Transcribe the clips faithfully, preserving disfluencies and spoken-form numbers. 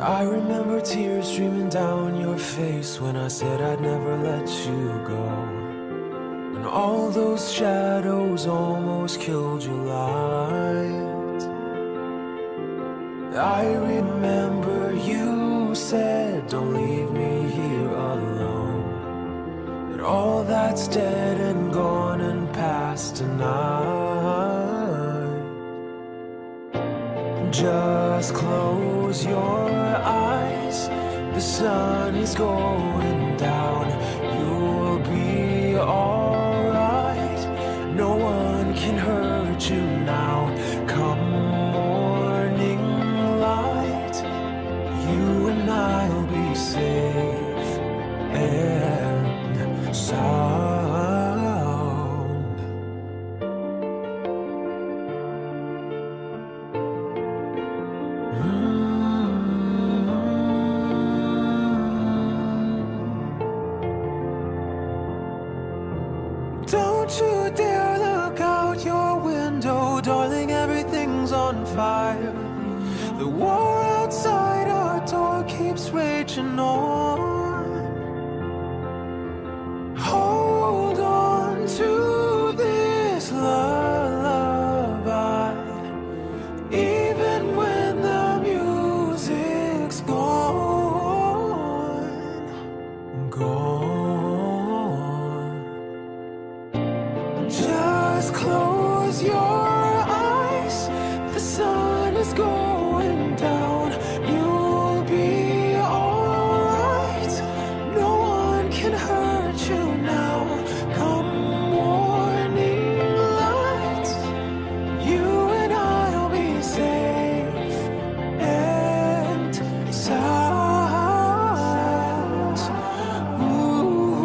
I remember tears streaming down your face when I said I'd never let you go. When all those shadows almost killed your light. I remember you said, don't leave me here alone. But all that's dead and gone and past tonight. Just close your eyes, the sun is going down. You'll be alright, no one can hurt you now. Come morning light, you and I'll be safe and sound. Don't you dare look out your window, darling, everything's on fire. The war outside our door keeps raging on. Hold on to this lullaby, even when the music's gone, gone. Just close your eyes, the sun is going down. You'll be alright, no one can hurt you now. Come morning light, you and I'll be safe and sound. Ooh,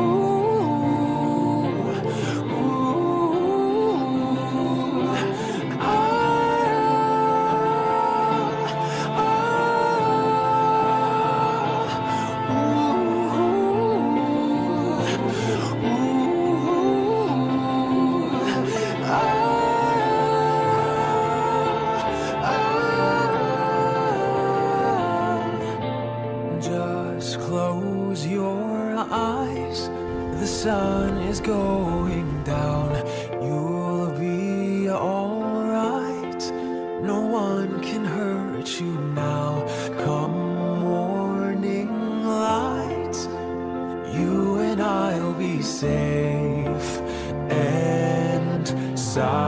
ooh, I, I, Just close your eyes, the sun is going down. You'll be alright, no one can hurt you now. Come morning light, you and I'll be safe and sound.